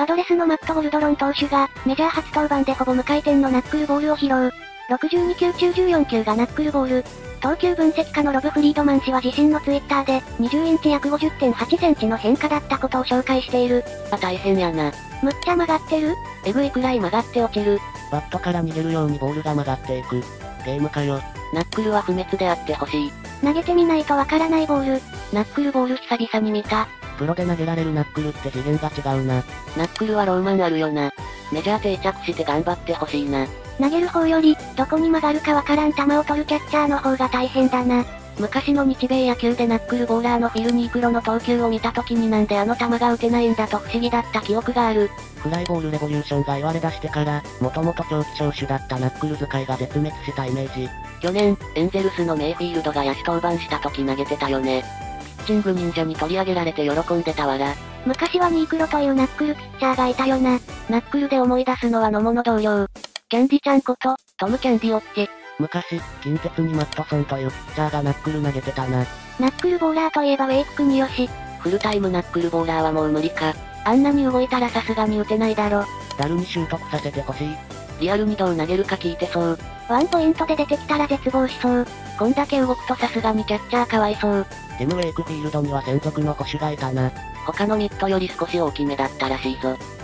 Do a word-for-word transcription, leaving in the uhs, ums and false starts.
パドレスのマット・ゴルドロン投手が、メジャー初登板でほぼ無回転のナックルボールを披露。ろくじゅうにきゅう中じゅうよんきゅうがナックルボール。投球分析家のロブ・フリードマン氏は自身のツイッターで、にじゅうインチ約 ごじゅってんはちセンチの変化だったことを紹介している。 あ、大変やな。 むっちゃ曲がってる？ えぐいくらい曲がって落ちる。 バットから逃げるようにボールが曲がっていく。ゲームかよ。 ナックルは不滅であってほしい。 投げてみないとわからないボール。 ナックルボール久々に見た。 プロで投げられるナックルって次元が違うな。 ナックルはローマンあるよな。メジャー定着して頑張ってほしいな。 投げる方より、どこに曲がるかわからん球を取るキャッチャーの方が大変だな。 昔の日米野球でナックルボーラーのフィル・ニークロの投球を見た時になんであの球が打てないんだと不思議だった記憶がある。 フライボールレボリューションが言われ出してから、もともと長期招手だったナックル使いが絶滅したイメージ。 去年、エンゼルスのメイフィールドが野手登板した時投げてたよね。ピッチング忍者に取り上げられて喜んでたわら。 昔はニークロというナックルピッチャーがいたよな。 ナックルで思い出すのは野茂の同僚。キャンディちゃんこと、トム・キャンディオッチ。 昔、近鉄にマットソンというピッチャーがナックル投げてたな。 ナックルボーラーといえばウェイク国吉。 フルタイムナックルボーラーはもう無理か。あんなに動いたらさすがに打てないだろ。 ダルに習得させてほしい。 リアルにどう投げるか聞いてそう。 ワンポイントで出てきたら絶望しそう。 こんだけ動くとさすがにキャッチャーかわいそう。 ティム・ウェイクフィールドには専属の捕手がいたな。 他のミットより少し大きめだったらしいぞ。